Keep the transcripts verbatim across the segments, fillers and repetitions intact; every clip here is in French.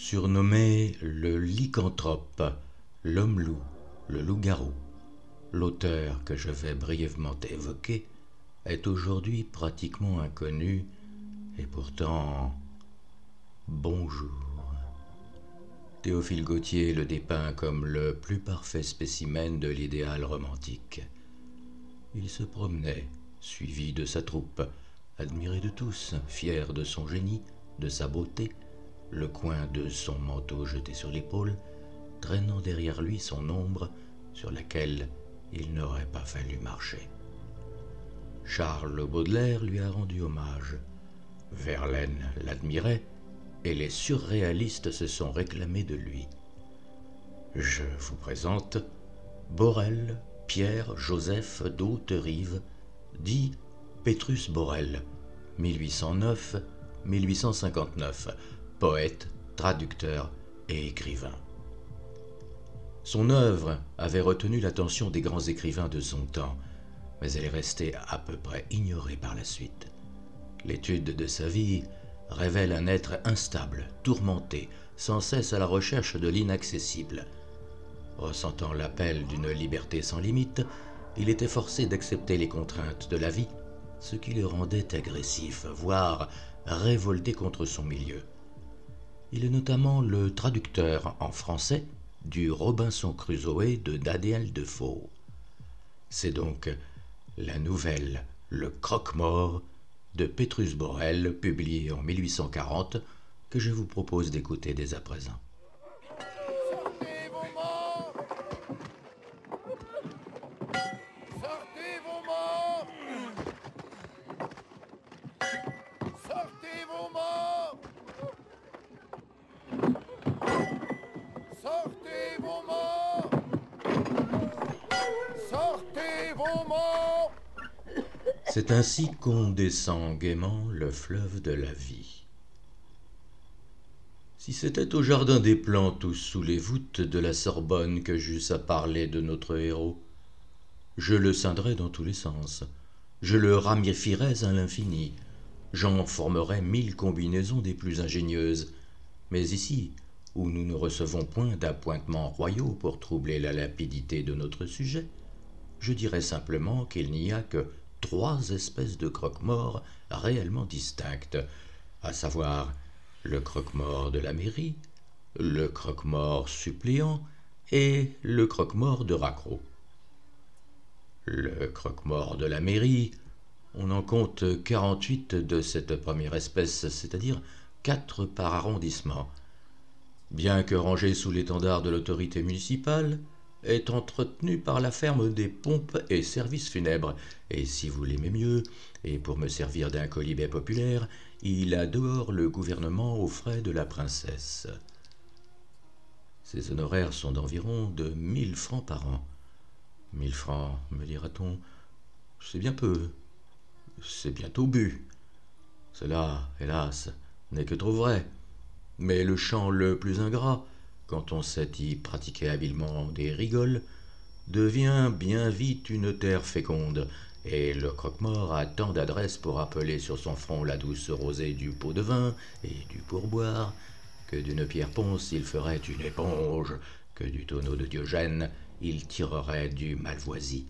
Surnommé le lycanthrope, l'homme-loup, le loup-garou, l'auteur que je vais brièvement évoquer est aujourd'hui pratiquement inconnu, et pourtant, bonjour. Théophile Gautier le dépeint comme le plus parfait spécimen de l'idéal romantique. Il se promenait, suivi de sa troupe, admiré de tous, fier de son génie, de sa beauté, le coin de son manteau jeté sur l'épaule, traînant derrière lui son ombre sur laquelle il n'aurait pas fallu marcher. Charles Baudelaire lui a rendu hommage. Verlaine l'admirait et les surréalistes se sont réclamés de lui. Je vous présente Borel, Pierre Joseph d'Hauterive, dit Pétrus Borel, mille huit cent neuf à mille huit cent cinquante-neuf, poète, traducteur et écrivain. Son œuvre avait retenu l'attention des grands écrivains de son temps, mais elle est restée à peu près ignorée par la suite. L'étude de sa vie révèle un être instable, tourmenté, sans cesse à la recherche de l'inaccessible. Ressentant l'appel d'une liberté sans limite, il était forcé d'accepter les contraintes de la vie, ce qui le rendait agressif, voire révolté contre son milieu. Il est notamment le traducteur en français du Robinson Crusoe de Daniel Defoe. C'est donc la nouvelle Le Croque-Mort de Pétrus Borel, publiée en mille huit cent quarante, que je vous propose d'écouter dès à présent. Sortez vos morts! Sortez vos morts! Sortez vos morts! Sortez vos morts! Sortez vos morts! C'est ainsi qu'on descend gaiement le fleuve de la vie. Si c'était au jardin des plantes ou sous les voûtes de la Sorbonne que j'eusse à parler de notre héros, je le scindrais dans tous les sens, je le ramifierais à l'infini, j'en formerais mille combinaisons des plus ingénieuses. Mais ici, où nous ne recevons point d'appointements royaux pour troubler la lapidité de notre sujet, je dirais simplement qu'il n'y a que trois espèces de croque-morts réellement distinctes, à savoir le croque-mort de la mairie, le croque-mort suppléant et le croque-mort de raccro. Le croque-mort de la mairie, on en compte quarante-huit de cette première espèce, c'est-à-dire quatre par arrondissement. Bien que rangé sous l'étendard de l'autorité municipale, est entretenu par la ferme des pompes et services funèbres, et si vous l'aimez mieux, et pour me servir d'un quolibet populaire, il adore le gouvernement aux frais de la princesse. Ses honoraires sont d'environ de mille francs par an. Mille francs, me dira-t-on, c'est bien peu, c'est bientôt bu. Cela, hélas, n'est que trop vrai. Mais le chant le plus ingrat, quand on sait y pratiquer habilement des rigoles, devient bien vite une terre féconde, et le croque-mort a tant d'adresse pour appeler sur son front la douce rosée du pot de vin et du pourboire, que d'une pierre ponce il ferait une éponge, que du tonneau de Diogène il tirerait du malvoisie.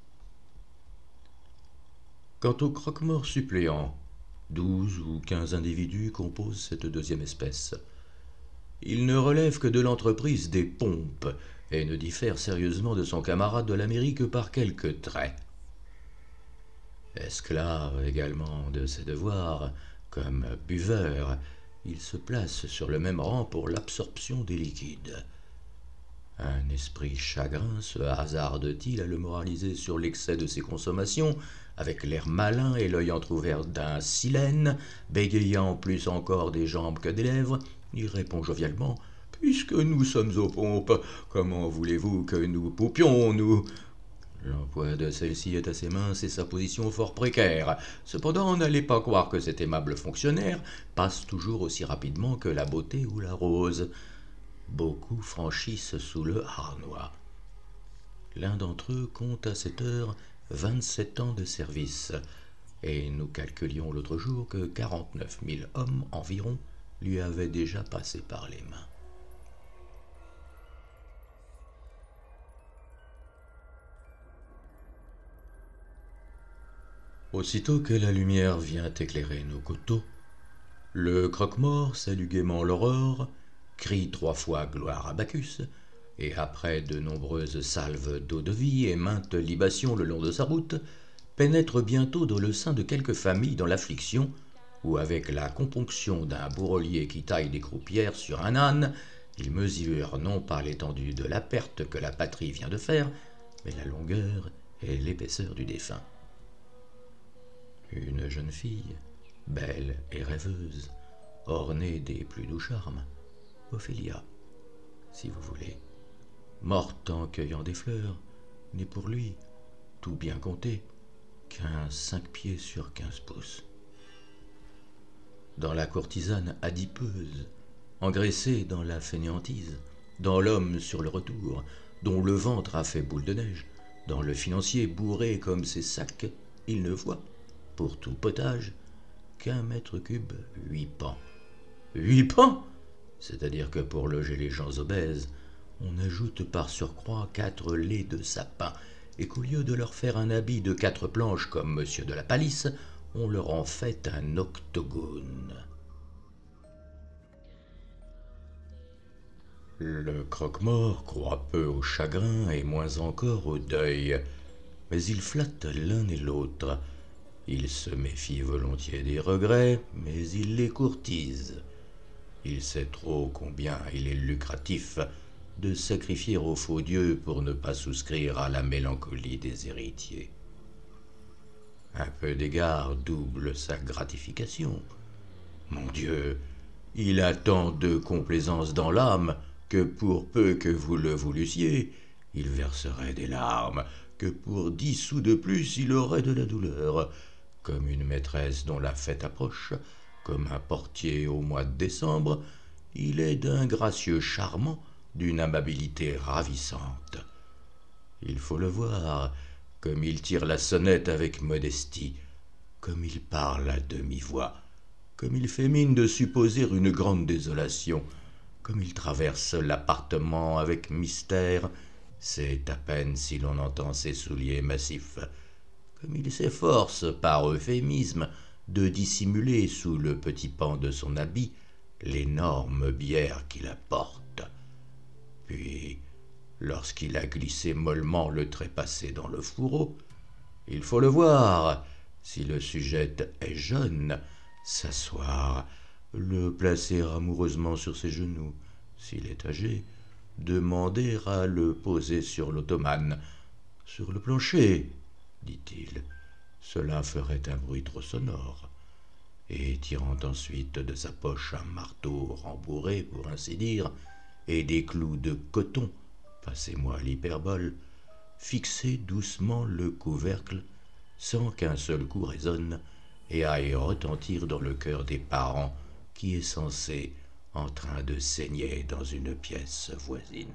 Quant au croque-mort suppléant, douze ou quinze individus composent cette deuxième espèce. Il ne relève que de l'entreprise des pompes et ne diffère sérieusement de son camarade de la mairie que par quelques traits. Esclave également de ses devoirs, comme buveur, il se place sur le même rang pour l'absorption des liquides. Un esprit chagrin se hasarde-t-il à le moraliser sur l'excès de ses consommations, avec l'air malin et l'œil entrouvert d'un silène, bégayant plus encore des jambes que des lèvres, il répond jovialement « Puisque nous sommes aux pompes, comment voulez-vous que nous poupions, nous ?» L'emploi de celle-ci est assez mince et sa position fort précaire. Cependant, n'allez pas croire que cet aimable fonctionnaire passe toujours aussi rapidement que la beauté ou la rose. Beaucoup franchissent sous le harnois. L'un d'entre eux compte à cette heure vingt-sept ans de service, et nous calculions l'autre jour que quarante-neuf mille hommes environ lui avait déjà passé par les mains. Aussitôt que la lumière vient éclairer nos coteaux, le croque-mort salue gaiement l'aurore, crie trois fois gloire à Bacchus, et après de nombreuses salves d'eau-de-vie et maintes libations le long de sa route, pénètre bientôt dans le sein de quelques familles dans l'affliction, où avec la componction d'un bourrelier qui taille des croupières sur un âne, il mesure non pas l'étendue de la perte que la patrie vient de faire, mais la longueur et l'épaisseur du défunt. Une jeune fille, belle et rêveuse, ornée des plus doux charmes, Ophélia, si vous voulez, morte en cueillant des fleurs, n'est pour lui, tout bien compté, qu'un cinq pieds sur quinze pouces. Dans la courtisane adipeuse, engraissée dans la fainéantise, dans l'homme sur le retour, dont le ventre a fait boule de neige, dans le financier bourré comme ses sacs, il ne voit, pour tout potage, qu'un mètre cube huit pans. Huit pans, c'est-à-dire que pour loger les gens obèses, on ajoute par surcroît quatre laits de sapin, et qu'au lieu de leur faire un habit de quatre planches comme monsieur de la Palisse, on leur en fait un octogone. Le croque-mort croit peu au chagrin et moins encore au deuil, mais il flatte l'un et l'autre. Il se méfie volontiers des regrets, mais il les courtise. Il sait trop combien il est lucratif de sacrifier au faux Dieu pour ne pas souscrire à la mélancolie des héritiers. Un peu d'égard double sa gratification. Mon Dieu, il a tant de complaisance dans l'âme que pour peu que vous le voulussiez, il verserait des larmes, que pour dix sous de plus il aurait de la douleur, comme une maîtresse dont la fête approche, comme un portier au mois de décembre, il est d'un gracieux charmant, d'une amabilité ravissante. Il faut le voir, comme il tire la sonnette avec modestie, comme il parle à demi-voix, comme il fait mine de supposer une grande désolation, comme il traverse l'appartement avec mystère, c'est à peine si l'on entend ses souliers massifs, comme il s'efforce, par euphémisme, de dissimuler sous le petit pan de son habit l'énorme bière qu'il apporte. Puis, lorsqu'il a glissé mollement le trépassé dans le fourreau, il faut le voir, si le sujet est jeune, s'asseoir, le placer amoureusement sur ses genoux, s'il est âgé, demander à le poser sur l'ottomane, sur le plancher, dit-il, cela ferait un bruit trop sonore, et tirant ensuite de sa poche un marteau rembourré, pour ainsi dire, et des clous de coton, passez-moi l'hyperbole, fixer doucement le couvercle, sans qu'un seul coup résonne, et aille retentir dans le cœur des parents, qui est censé en train de saigner dans une pièce voisine.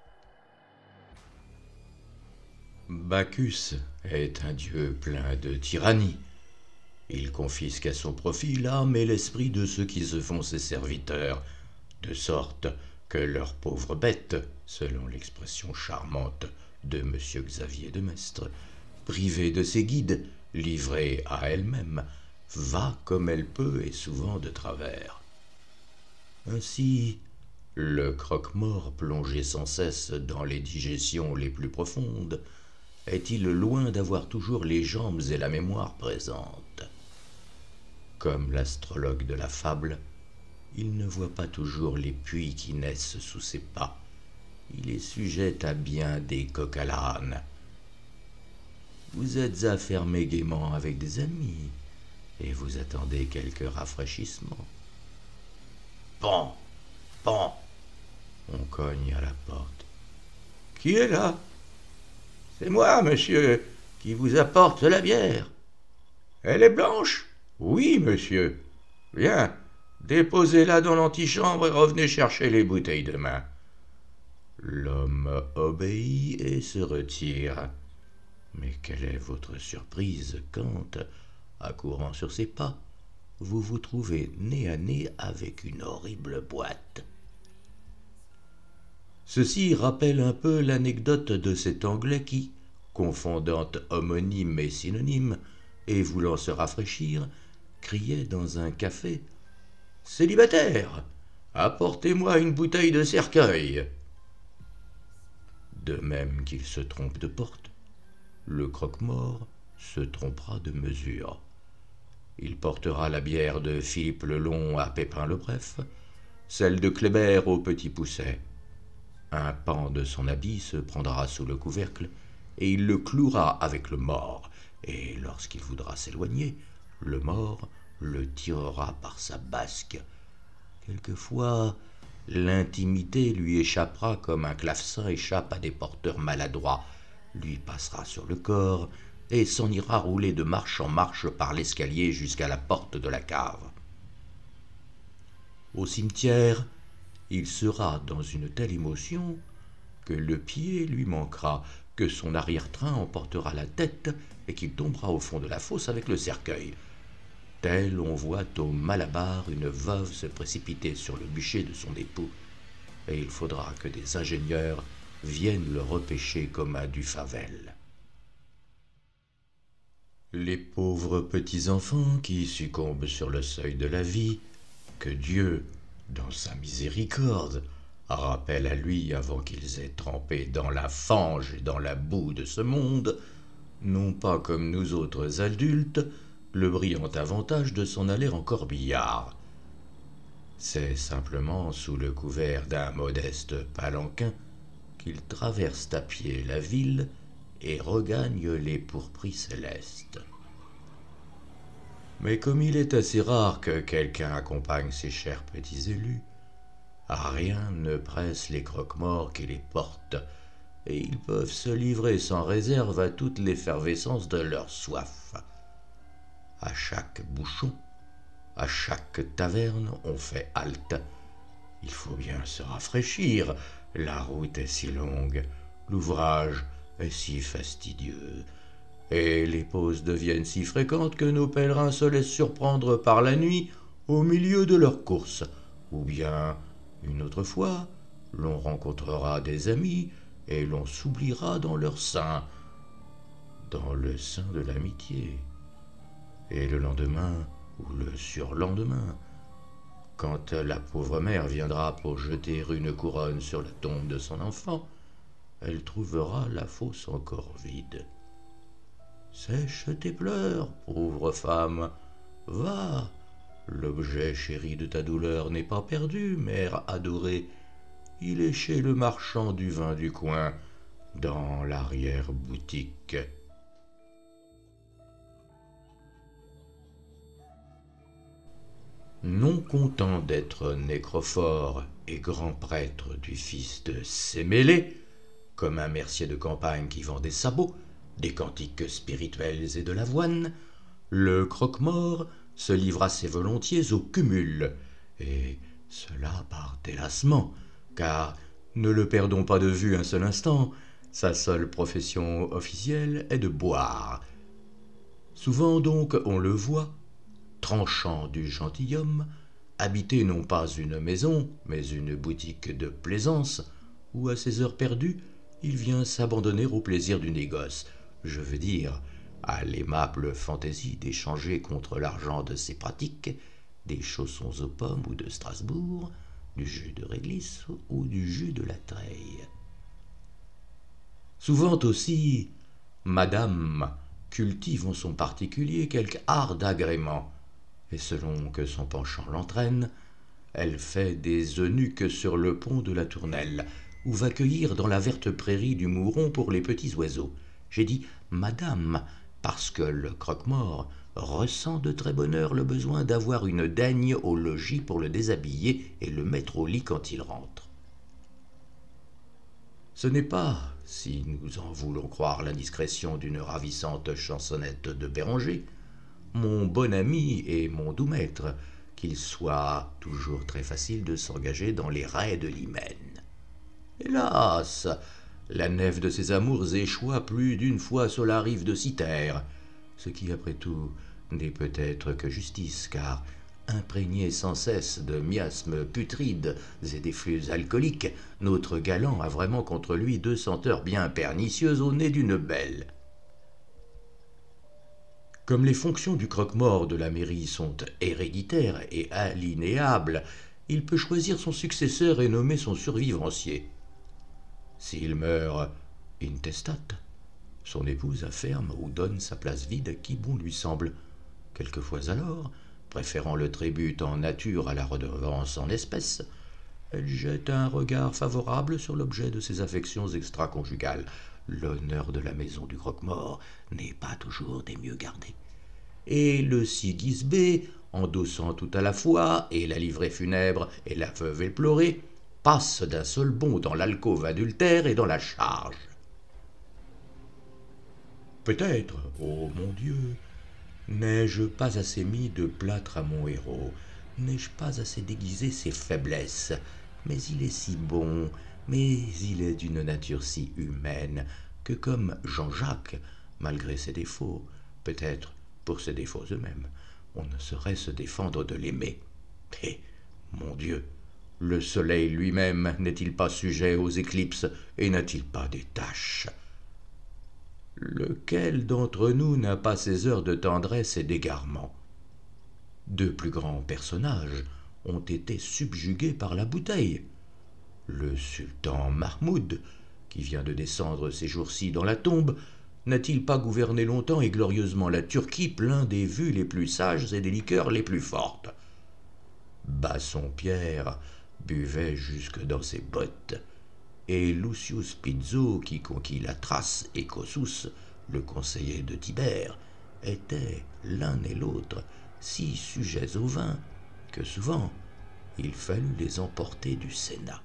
Bacchus est un dieu plein de tyrannie. Il confisque à son profit l'âme et l'esprit de ceux qui se font ses serviteurs, de sorte que leur pauvre bête, selon l'expression charmante de M. Xavier de Maistre, privée de ses guides, livrée à elle-même, va comme elle peut et souvent de travers. Ainsi, le croque-mort, plongé sans cesse dans les digestions les plus profondes, est-il loin d'avoir toujours les jambes et la mémoire présentes. Comme l'astrologue de la fable, il ne voit pas toujours les puits qui naissent sous ses pas. Il est sujet à bien des coqs à l'âne. Vous êtes affermé gaiement avec des amis, et vous attendez quelque rafraîchissement. Pan, pan, on cogne à la porte. Qui est là? C'est moi, monsieur, qui vous apporte la bière. Elle est blanche? Oui, monsieur. Bien, déposez-la dans l'antichambre et revenez chercher les bouteilles demain. L'homme obéit et se retire. Mais quelle est votre surprise quand, accourant sur ses pas, vous vous trouvez nez à nez avec une horrible boîte. Ceci rappelle un peu l'anecdote de cet Anglais qui, confondant homonyme et synonyme, et voulant se rafraîchir, criait dans un café « Célibataire, apportez-moi une bouteille de cercueil !» De même qu'il se trompe de porte, le croque-mort se trompera de mesure. Il portera la bière de Philippe le Long à Pépin le Bref, celle de Kléber au Petit Pousset. Un pan de son habit se prendra sous le couvercle, et il le clouera avec le mort, et lorsqu'il voudra s'éloigner, le mort le tirera par sa basque. Quelquefois, l'intimité lui échappera comme un clavecin échappe à des porteurs maladroits, lui passera sur le corps, et s'en ira rouler de marche en marche par l'escalier jusqu'à la porte de la cave. Au cimetière, il sera dans une telle émotion que le pied lui manquera, que son arrière-train emportera la tête et qu'il tombera au fond de la fosse avec le cercueil. Tel on voit au Malabar une veuve se précipiter sur le bûcher de son époux, et il faudra que des ingénieurs viennent le repêcher comme un du Favel. Les pauvres petits-enfants qui succombent sur le seuil de la vie, que Dieu, dans sa miséricorde, rappelle à lui avant qu'ils aient trempé dans la fange et dans la boue de ce monde, n'ont pas comme nous autres adultes le brillant avantage de s'en aller en corbillard. C'est simplement sous le couvert d'un modeste palanquin qu'ils traversent à pied la ville et regagnent les pourpris célestes. Mais comme il est assez rare que quelqu'un accompagne ces chers petits élus, rien ne presse les croque-morts qui les portent, et ils peuvent se livrer sans réserve à toute l'effervescence de leur soif. À chaque bouchon, à chaque taverne, on fait halte. Il faut bien se rafraîchir, la route est si longue, l'ouvrage est si fastidieux, et les pauses deviennent si fréquentes que nos pèlerins se laissent surprendre par la nuit au milieu de leur course, ou bien, une autre fois, l'on rencontrera des amis et l'on s'oubliera dans leur sein, dans le sein de l'amitié. Et le lendemain, ou le surlendemain, quand la pauvre mère viendra pour jeter une couronne sur la tombe de son enfant, elle trouvera la fosse encore vide. Sèche tes pleurs, pauvre femme, va, l'objet chéri de ta douleur n'est pas perdu, mère adorée, il est chez le marchand du vin du coin, dans l'arrière-boutique. Non content d'être nécrophore et grand prêtre du fils de Sémélé, comme un mercier de campagne qui vend des sabots, des cantiques spirituels et de l'avoine, le croque-mort se livre assez volontiers au cumul, et cela par délassement, car, ne le perdons pas de vue un seul instant, sa seule profession officielle est de boire. Souvent donc on le voit, tranchant du gentilhomme, habiter non pas une maison, mais une boutique de plaisance, où à ses heures perdues, il vient s'abandonner au plaisir du négoce, je veux dire, à l'aimable fantaisie d'échanger contre l'argent de ses pratiques des chaussons aux pommes ou de Strasbourg, du jus de réglisse ou du jus de la treille. Souvent aussi, madame cultive en son particulier quelque art d'agrément, et selon que son penchant l'entraîne, elle fait des eunuques sur le pont de la Tournelle, ou va cueillir dans la verte prairie du Mouron pour les petits oiseaux. J'ai dit « madame » parce que le croque-mort ressent de très bonne heure le besoin d'avoir une daigne au logis pour le déshabiller et le mettre au lit quand il rentre. Ce n'est pas, si nous en voulons croire l'indiscrétion d'une ravissante chansonnette de Béranger, mon bon ami et mon doux maître, qu'il soit toujours très facile de s'engager dans les raies de l'hymen. Hélas, la nef de ses amours échoua plus d'une fois sur la rive de Cythère, ce qui, après tout, n'est peut-être que justice, car, imprégné sans cesse de miasmes putrides et d'effluves alcooliques, notre galant a vraiment contre lui deux senteurs bien pernicieuses au nez d'une belle. Comme les fonctions du croque-mort de la mairie sont héréditaires et aliénables, il peut choisir son successeur et nommer son survivancier. S'il meurt intestate, son épouse afferme ou donne sa place vide à qui bon lui semble. Quelquefois alors, préférant le tribut en nature à la redevance en espèces, elle jette un regard favorable sur l'objet de ses affections extra-conjugales. L'honneur de la maison du croque-mort n'est pas toujours des mieux gardés. Et le Sigisbée, endossant tout à la fois, et la livrée funèbre, et la veuve éplorée, passe d'un seul bond dans l'alcôve adultère et dans la charge. Peut-être, ô mon Dieu, n'ai-je pas assez mis de plâtre à mon héros, n'ai-je pas assez déguisé ses faiblesses, mais il est si bon, mais il est d'une nature si humaine, que comme Jean-Jacques, malgré ses défauts, peut-être pour ses défauts eux-mêmes, on ne saurait se défendre de l'aimer. Et, mon Dieu, le soleil lui-même n'est-il pas sujet aux éclipses et n'a-t-il pas des taches? Lequel d'entre nous n'a pas ses heures de tendresse et d'égarement? Deux plus grands personnages ont été subjugués par la bouteille. Le sultan Mahmoud, qui vient de descendre ces jours-ci dans la tombe, n'a-t-il pas gouverné longtemps et glorieusement la Turquie, plein des vues les plus sages et des liqueurs les plus fortes? Bassompierre buvait jusque dans ses bottes, et Lucius Pizzo, qui conquit la Thrace, et Kossuth, le conseiller de Tibère, étaient l'un et l'autre si sujets au vin que souvent il fallut les emporter du Sénat.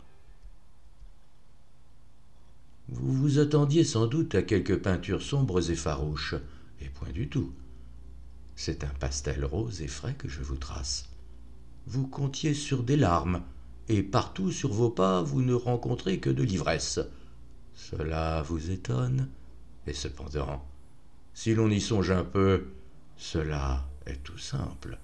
Vous vous attendiez sans doute à quelques peintures sombres et farouches, et point du tout. C'est un pastel rose et frais que je vous trace. Vous comptiez sur des larmes, et partout sur vos pas vous ne rencontrez que de l'ivresse. Cela vous étonne, et cependant, si l'on y songe un peu, cela est tout simple.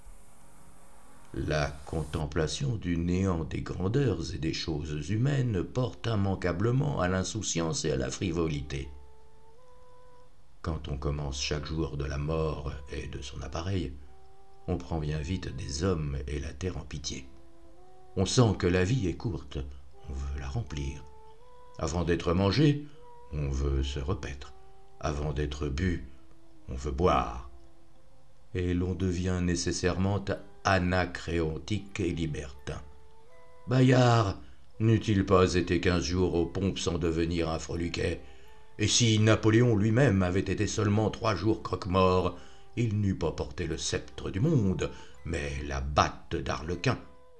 La contemplation du néant des grandeurs et des choses humaines porte immanquablement à l'insouciance et à la frivolité. Quand on commence chaque jour de la mort et de son appareil, on prend bien vite des hommes et la terre en pitié. On sent que la vie est courte, on veut la remplir. Avant d'être mangé, on veut se repaître. Avant d'être bu, on veut boire. Et l'on devient nécessairement anacréontique et libertin. Bayard n'eût-il pas été quinze jours aux pompes sans devenir un freluquet? Et si Napoléon lui-même avait été seulement trois jours croque-mort, il n'eût pas porté le sceptre du monde, mais la batte d'Arlequin.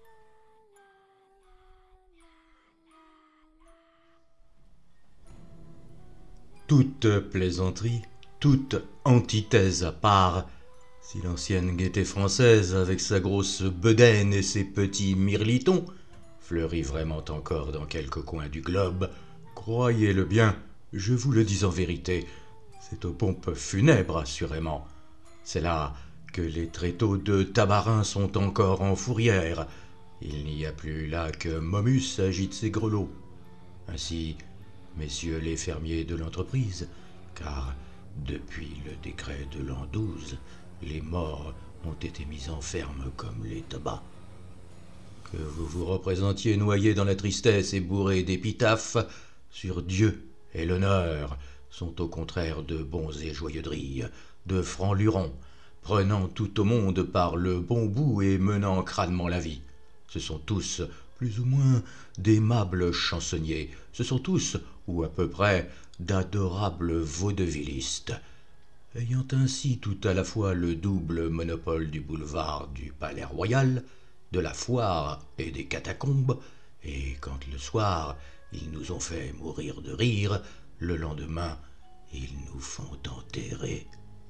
Toute plaisanterie, toute antithèse à part, si l'ancienne gaieté française, avec sa grosse bedaine et ses petits mirlitons, fleurit vraiment encore dans quelques coins du globe, croyez-le bien, je vous le dis en vérité, c'est aux pompes funèbres assurément. C'est là que les tréteaux de Tabarin sont encore en fourrière. Il n'y a plus là que Momus agite ses grelots. Ainsi, messieurs les fermiers de l'entreprise, car depuis le décret de l'an douze, les morts ont été mis en ferme comme les tabacs. Que vous vous représentiez noyés dans la tristesse et bourrés d'épitaphes, sur Dieu et l'honneur, sont au contraire de bons et joyeux drilles, de francs lurons, prenant tout au monde par le bon bout et menant crânement la vie. Ce sont tous, plus ou moins, d'aimables chansonniers, ce sont tous, ou à peu près, d'adorables vaudevillistes, ayant ainsi tout à la fois le double monopole du boulevard du Palais Royal, de la foire et des catacombes, et quand le soir ils nous ont fait mourir de rire, le lendemain ils nous font enterrer.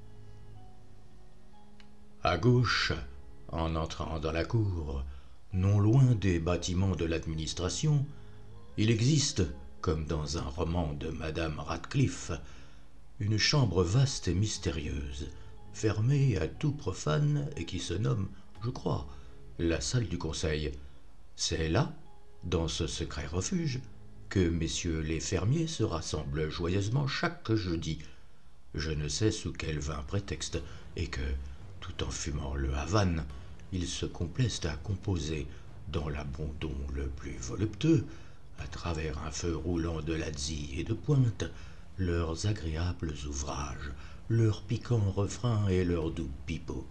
À gauche, en entrant dans la cour, non loin des bâtiments de l'administration, il existe, comme dans un roman de Madame Radcliffe, une chambre vaste et mystérieuse, fermée à tout profane et qui se nomme, je crois, la salle du conseil. C'est là, dans ce secret refuge, que messieurs les fermiers se rassemblent joyeusement chaque jeudi, je ne sais sous quel vain prétexte, et que, tout en fumant le havane, ils se complaisent à composer, dans l'abandon le plus voluptueux, à travers un feu roulant de lazzi et de pointe, leurs agréables ouvrages, leurs piquants refrains et leurs doux pipeaux.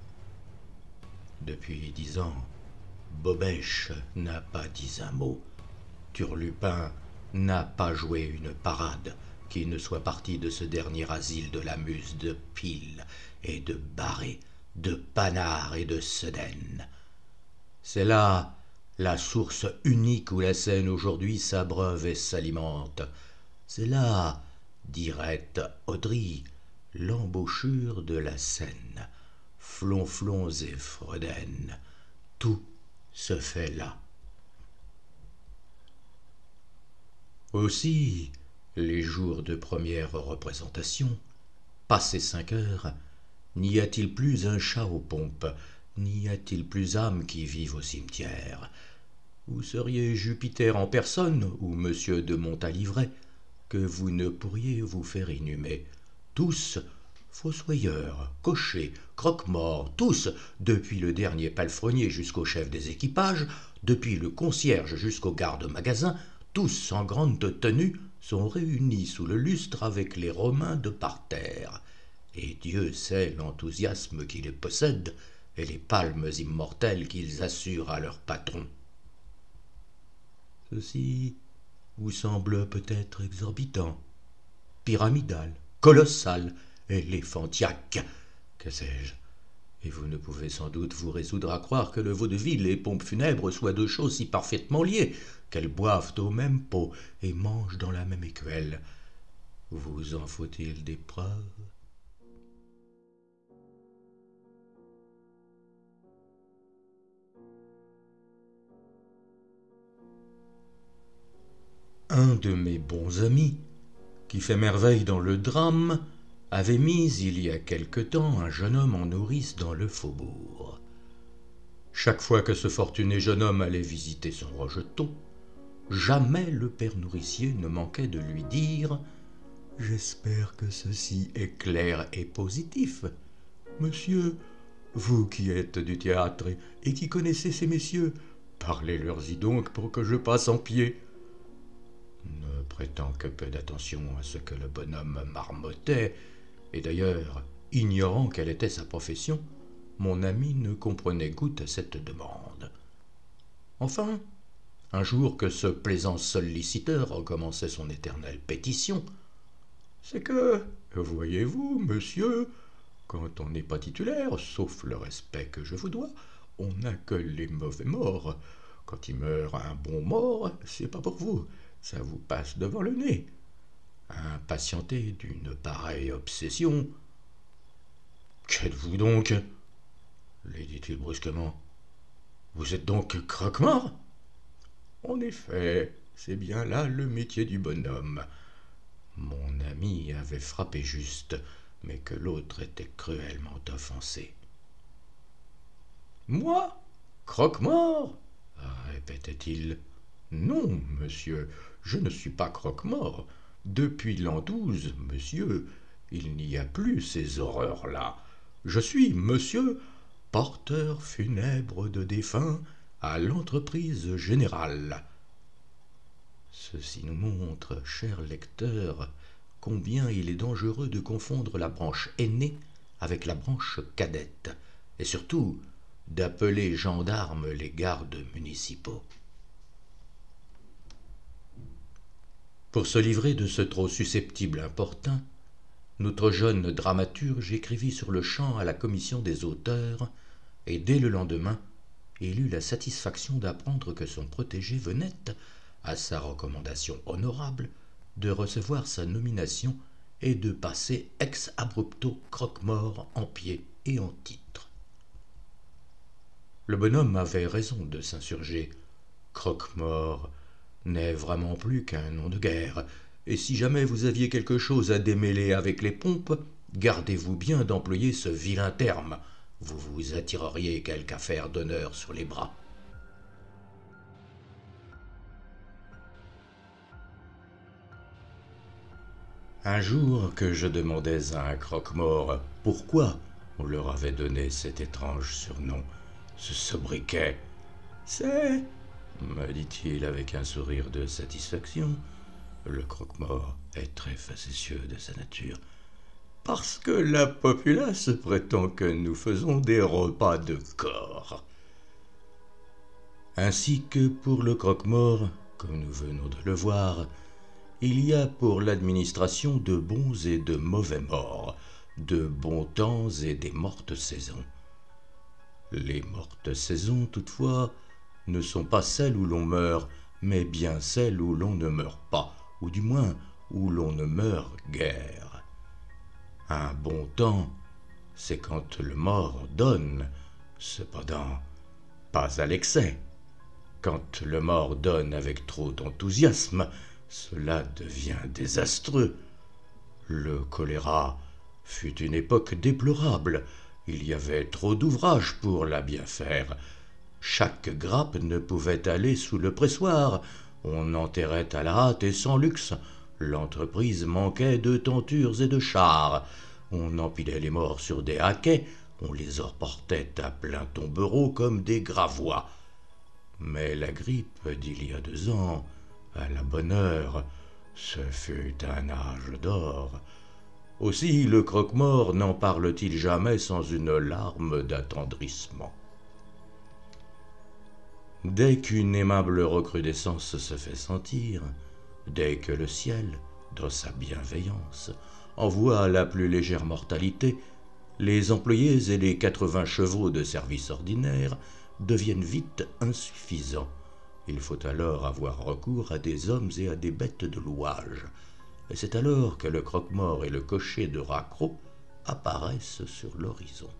Depuis dix ans, Bobèche n'a pas dit un mot. Turlupin n'a pas joué une parade qui ne soit partie de ce dernier asile de la muse de Pile et de Barré, de Panard et de Sedaine. C'est là la source unique où la Seine aujourd'hui s'abreuve et s'alimente. C'est là, dirait Audry, l'embouchure de la Seine. Flonflons et Fredaine, tout se fait là. Aussi, les jours de première représentation, passé cinq heures, n'y a-t-il plus un chat aux pompes, n'y a-t-il plus âme qui vive au cimetière. Vous seriez Jupiter en personne, ou Monsieur de Montalivret, que vous ne pourriez vous faire inhumer. Tous, fossoyeurs, cochers, croque-morts, tous, depuis le dernier palefrenier jusqu'au chef des équipages, depuis le concierge jusqu'au garde-magasin, tous en grande tenue, sont réunis sous le lustre avec les Romains de parterre. Et Dieu sait l'enthousiasme qui les possède et les palmes immortelles qu'ils assurent à leur patron. Ceci vous semble peut-être exorbitant, pyramidal, colossal, éléphantiaque, que sais-je, et vous ne pouvez sans doute vous résoudre à croire que le vaudeville et pompes funèbres soient deux choses si parfaitement liées, qu'elles boivent au même pot et mangent dans la même écuelle. Vous en faut-il des preuves? Un de mes bons amis, qui fait merveille dans le drame, avait mis il y a quelque temps un jeune homme en nourrice dans le faubourg. Chaque fois que ce fortuné jeune homme allait visiter son rejeton, jamais le père nourricier ne manquait de lui dire « J'espère que ceci est clair et positif. Monsieur, vous qui êtes du théâtre et qui connaissez ces messieurs, parlez-leur-y donc pour que je passe en pied. » Ne prêtant que peu d'attention à ce que le bonhomme marmottait, et d'ailleurs, ignorant quelle était sa profession, mon ami ne comprenait goutte à cette demande. Enfin, un jour que ce plaisant solliciteur recommençait son éternelle pétition, « C'est que, voyez-vous, monsieur, quand on n'est pas titulaire, sauf le respect que je vous dois, on n'a que les mauvais morts. Quand il meurt un bon mort, c'est pas pour vous, ça vous passe devant le nez. Impatienté d'une pareille obsession. « Qu'êtes-vous donc » lui dit-il brusquement. « Vous êtes donc croque-mort » ? En effet, c'est bien là le métier du bonhomme. Mon ami avait frappé juste, mais que l'autre était cruellement offensé. « Moi, croque-mort » répétait-il. « Non, monsieur, je ne suis pas croque-mort. Depuis l'an douze, monsieur, il n'y a plus ces horreurs-là. Je suis, monsieur, porteur funèbre de défunts à l'entreprise générale. » Ceci nous montre, cher lecteur, combien il est dangereux de confondre la branche aînée avec la branche cadette, et surtout d'appeler gendarmes les gardes municipaux. Pour se livrer de ce trop susceptible importun, notre jeune dramaturge écrivit sur le champ à la commission des auteurs, et dès le lendemain, il eut la satisfaction d'apprendre que son protégé venait, à sa recommandation honorable, de recevoir sa nomination et de passer ex abrupto croque-mort en pied et en titre. Le bonhomme avait raison de s'insurger. Croque-mort n'est vraiment plus qu'un nom de guerre, et si jamais vous aviez quelque chose à démêler avec les pompes, Gardez-vous bien d'employer ce vilain terme. Vous vous attireriez quelque affaire d'honneur sur les bras. Un jour que je demandais à un croque-mort pourquoi on leur avait donné cet étrange surnom, ce sobriquet. « C'est, me dit-il avec un sourire de satisfaction, le croque-mort est très facétieux de sa nature, parce que la populace prétend que nous faisons des repas de corps. » Ainsi que pour le croque-mort, comme nous venons de le voir, il y a pour l'administration de bons et de mauvais morts, de bons temps et des mortes saisons. Les mortes saisons, toutefois, ne sont pas celles où l'on meurt, mais bien celles où l'on ne meurt pas, ou du moins où l'on ne meurt guère. Un bon temps, c'est quand le mort donne, cependant pas à l'excès. Quand le mort donne avec trop d'enthousiasme, cela devient désastreux. Le choléra fut une époque déplorable. Il y avait trop d'ouvrages pour la bien faire. Chaque grappe ne pouvait aller sous le pressoir. On enterrait à la hâte et sans luxe. L'entreprise manquait de tentures et de chars. On empilait les morts sur des haquets. On les emportait à plein tombereau comme des gravois. Mais la grippe d'il y a deux ans, à la bonne heure, ce fut un âge d'or. Aussi le croque-mort n'en parle-t-il jamais sans une larme d'attendrissement. Dès qu'une aimable recrudescence se fait sentir, dès que le ciel, dans sa bienveillance, envoie la plus légère mortalité, les employés et les quatre-vingts chevaux de service ordinaire deviennent vite insuffisants. Il faut alors avoir recours à des hommes et à des bêtes de louage. Et c'est alors que le croque-mort et le cocher de Racro apparaissent sur l'horizon.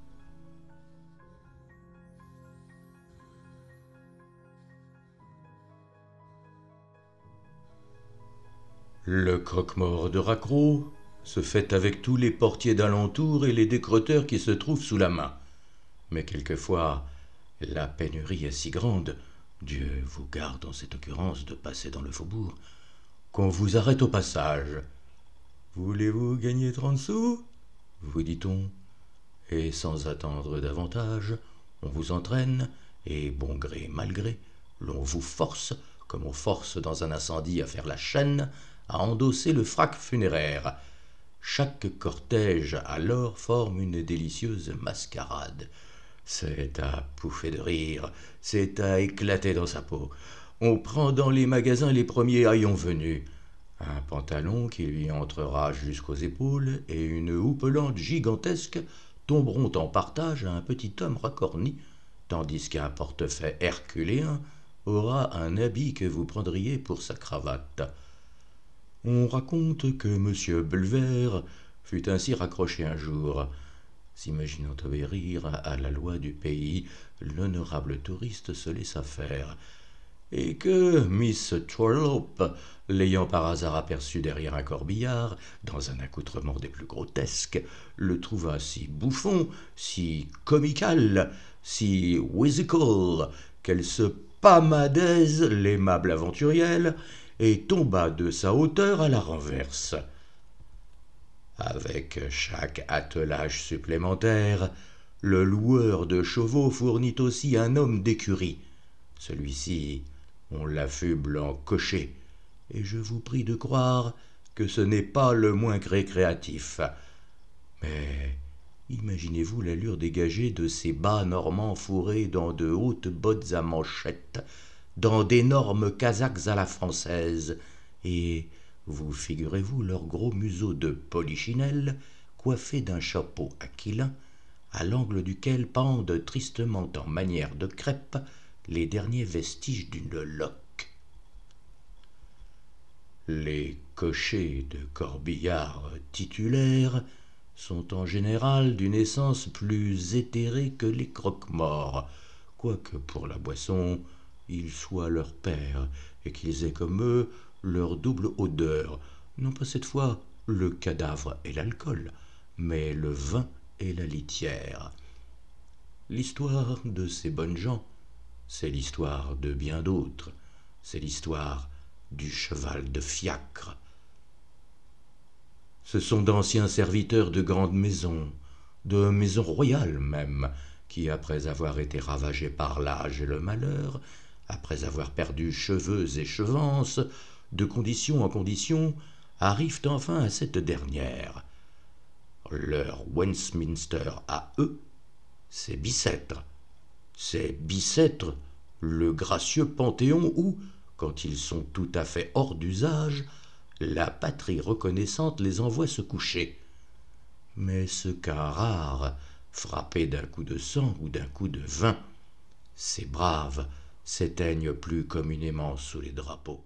Le croque-mort de Racro se fait avec tous les portiers d'alentour et les décrotteurs qui se trouvent sous la main. Mais quelquefois, la pénurie est si grande, Dieu vous garde en cette occurrence de passer dans le faubourg, qu'on vous arrête au passage. « Voulez-vous gagner trente sous ?» vous dit-on, et sans attendre davantage, on vous entraîne, et bon gré mal gré, l'on vous force, comme on force dans un incendie à faire la chaîne, à endosser le frac funéraire. Chaque cortège alors forme une délicieuse mascarade. C'est à pouffer de rire, c'est à éclater dans sa peau. On prend dans les magasins les premiers haillons venus. Un pantalon qui lui entrera jusqu'aux épaules et une houppelande gigantesque tomberont en partage à un petit homme racorni, tandis qu'un portefeuille herculéen aura un habit que vous prendriez pour sa cravate. On raconte que M. Bulwer fut ainsi raccroché un jour. S'imaginant obéir à la loi du pays, l'honorable touriste se laissa faire, et que Miss Trollope, l'ayant par hasard aperçu derrière un corbillard, dans un accoutrement des plus grotesques, le trouva si bouffon, si comical, si whimsical, qu'elle se pâmadaise l'aimable aventurielle et tomba de sa hauteur à la renverse. Avec chaque attelage supplémentaire, le loueur de chevaux fournit aussi un homme d'écurie. Celui-ci, on l'affuble en cocher, et je vous prie de croire que ce n'est pas le moins récréatif. Mais imaginez-vous l'allure dégagée de ces bas normands fourrés dans de hautes bottes à manchettes, dans d'énormes casaques à la française, et vous figurez-vous leurs gros museaux de polichinelle coiffés d'un chapeau aquilin, à l'angle duquel pendent tristement en manière de crêpe les derniers vestiges d'une loque. Les cochers de corbillard titulaires sont en général d'une essence plus éthérée que les croque-morts, quoique pour la boisson ils soient leur père et qu'ils aient comme eux leur double odeur, non pas cette fois le cadavre et l'alcool, mais le vin et la litière. L'histoire de ces bonnes gens, c'est l'histoire de bien d'autres, c'est l'histoire du cheval de fiacre. Ce sont d'anciens serviteurs de grandes maisons, de maisons royales même, qui, après avoir été ravagés par l'âge et le malheur, après avoir perdu cheveux et chevances, de condition en condition, arrivent enfin à cette dernière. Leur Westminster à eux, c'est Bicêtre. C'est Bicêtre, le gracieux panthéon où, quand ils sont tout à fait hors d'usage, la patrie reconnaissante les envoie se coucher. Mais ce cas rare, frappé d'un coup de sang ou d'un coup de vin, ces braves s'éteignent plus communément sous les drapeaux.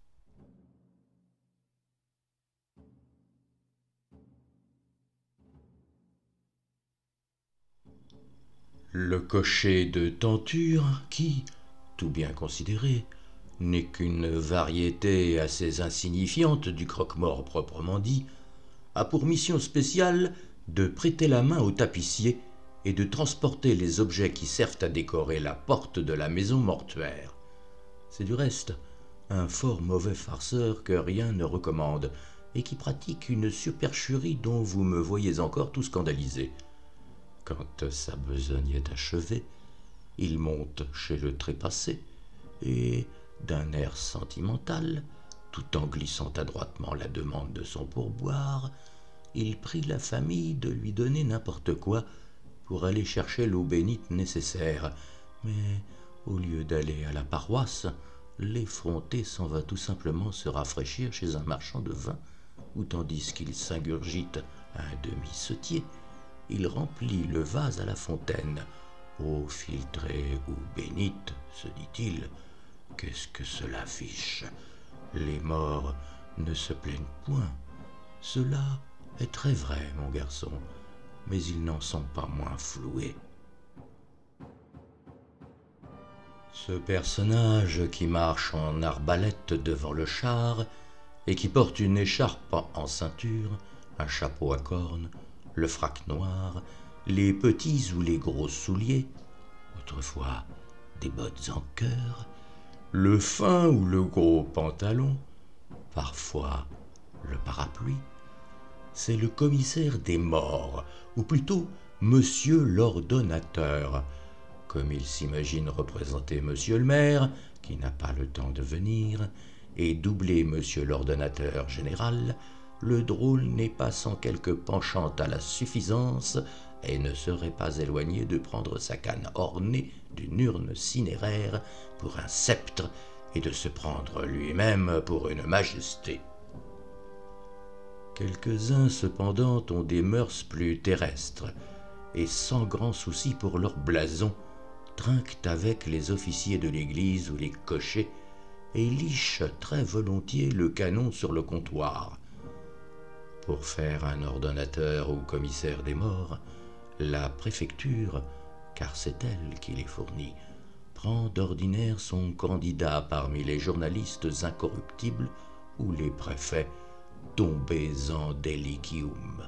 Le cocher de tenture, qui, tout bien considéré, n'est qu'une variété assez insignifiante du croque-mort proprement dit, a pour mission spéciale de prêter la main au tapissier et de transporter les objets qui servent à décorer la porte de la maison mortuaire. C'est du reste un fort mauvais farceur que rien ne recommande et qui pratique une supercherie dont vous me voyez encore tout scandalisé. Quand sa besogne est achevée, il monte chez le trépassé et, d'un air sentimental, tout en glissant adroitement la demande de son pourboire, il prie la famille de lui donner n'importe quoi pour aller chercher l'eau bénite nécessaire. Mais, au lieu d'aller à la paroisse, l'effronté s'en va tout simplement se rafraîchir chez un marchand de vin, où tandis qu'il s'ingurgite un demi-setier, il remplit le vase à la fontaine. Eau filtrée ou bénite, se dit-il, qu'est-ce que cela fiche? Les morts ne se plaignent point. Cela est très vrai, mon garçon, mais ils n'en sont pas moins floués. Ce personnage qui marche en arbalète devant le char et qui porte une écharpe en ceinture, un chapeau à cornes, le frac noir, les petits ou les gros souliers, autrefois des bottes en cœur, le fin ou le gros pantalon, parfois le parapluie, c'est le commissaire des morts, ou plutôt monsieur l'ordonnateur, comme il s'imagine représenter monsieur le maire, qui n'a pas le temps de venir, et doubler monsieur l'ordonnateur général. Le drôle n'est pas sans quelque penchant à la suffisance et ne serait pas éloigné de prendre sa canne ornée d'une urne cinéraire pour un sceptre et de se prendre lui-même pour une majesté. Quelques-uns cependant ont des mœurs plus terrestres et sans grand souci pour leur blason, trinquent avec les officiers de l'église ou les cochers et lichent très volontiers le canon sur le comptoir. Pour faire un ordonnateur ou commissaire des morts, la préfecture, car c'est elle qui les fournit, prend d'ordinaire son candidat parmi les journalistes incorruptibles ou les préfets tombés en delicium.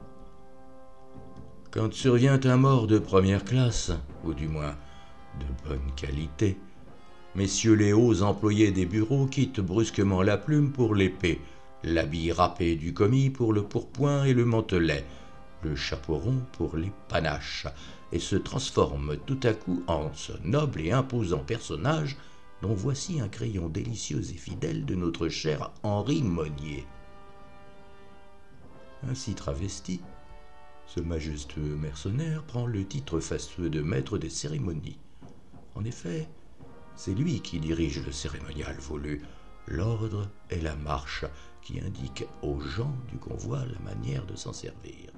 Quand survient un mort de première classe, ou du moins de bonne qualité, messieurs les hauts employés des bureaux quittent brusquement la plume pour l'épée, l'habit râpé du commis pour le pourpoint et le mantelet, le chapeau rond pour les panaches, et se transforment tout à coup en ce noble et imposant personnage dont voici un crayon délicieux et fidèle de notre cher Henri Monnier. Ainsi travesti, ce majestueux mercenaire prend le titre fastueux de maître des cérémonies. En effet, c'est lui qui dirige le cérémonial voulu, l'ordre et la marche, qui indique aux gens du convoi la manière de s'en servir.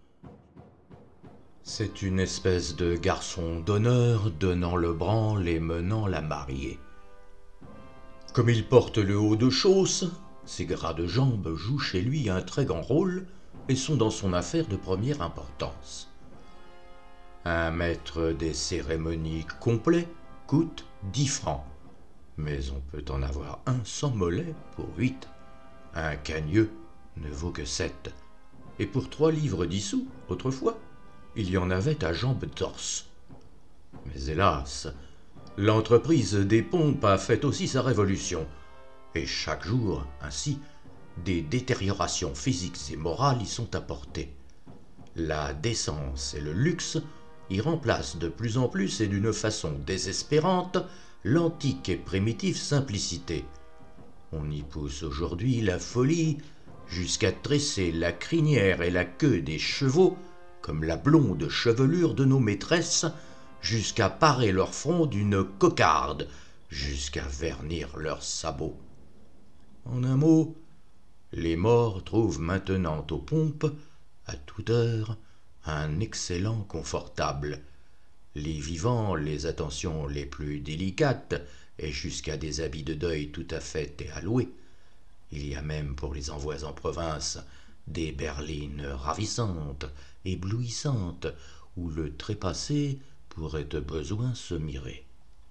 C'est une espèce de garçon d'honneur donnant le branle et menant la mariée. Comme il porte le haut de chausse, ses gras de jambes jouent chez lui un très grand rôle et sont dans son affaire de première importance. Un maître des cérémonies complet coûte dix francs, mais on peut en avoir un sans mollet pour huit. Un cagneux ne vaut que sept. et pour trois livres dix sous, autrefois, il y en avait à jambes torses. Mais hélas, l'entreprise des pompes a fait aussi sa révolution, et chaque jour, ainsi, des détériorations physiques et morales y sont apportées. La décence et le luxe y remplacent de plus en plus et d'une façon désespérante l'antique et primitive simplicité. On y pousse aujourd'hui la folie jusqu'à tresser la crinière et la queue des chevaux comme la blonde chevelure de nos maîtresses, jusqu'à parer leur front d'une cocarde, jusqu'à vernir leurs sabots. En un mot, les morts trouvent maintenant aux pompes, à toute heure, un excellent confortable. Les vivants, les attentions les plus délicates, et jusqu'à des habits de deuil tout à fait et à louer. Il y a même pour les envois en province des berlines ravissantes, éblouissantes, où le trépassé pourrait de besoin se mirer.